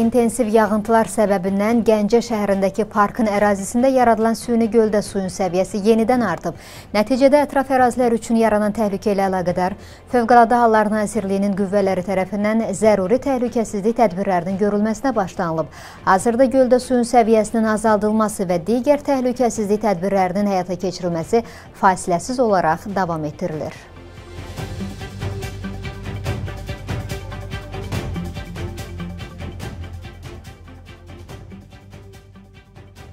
intensiv yağıntılar səbəbindən Gəncə şəhərindəki parkın ərazisində yaradılan süni göldə suyun səviyyəsi yenidən artıb. Nəticədə ətraf ərazilər üçün yaranan təhlükə ilə əlaqədar Fövqəladə Hallar Nazirliyinin qüvvələri tərəfindən zəruri təhlükəsizlik tədbirlərinin görülməsinə başlanılıb. Hazırda göldə suyun səviyyəsinin azaldılması və digər təhlükəsizlik tədbirlərinin həyata keçirilməsi fasiləsiz olaraq davam etdirilir.